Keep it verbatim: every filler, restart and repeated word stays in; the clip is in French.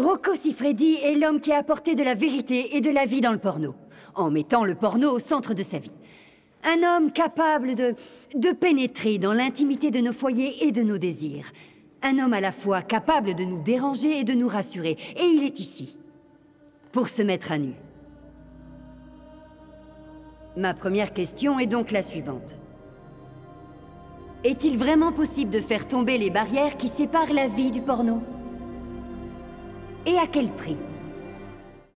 Rocco Siffredi est l'homme qui a apporté de la vérité et de la vie dans le porno, en mettant le porno au centre de sa vie. Un homme capable de... de pénétrer dans l'intimité de nos foyers et de nos désirs. Un homme à la fois capable de nous déranger et de nous rassurer. Et il est ici, pour se mettre à nu. Ma première question est donc la suivante. Est-il vraiment possible de faire tomber les barrières qui séparent la vie du porno? Et à quel prix?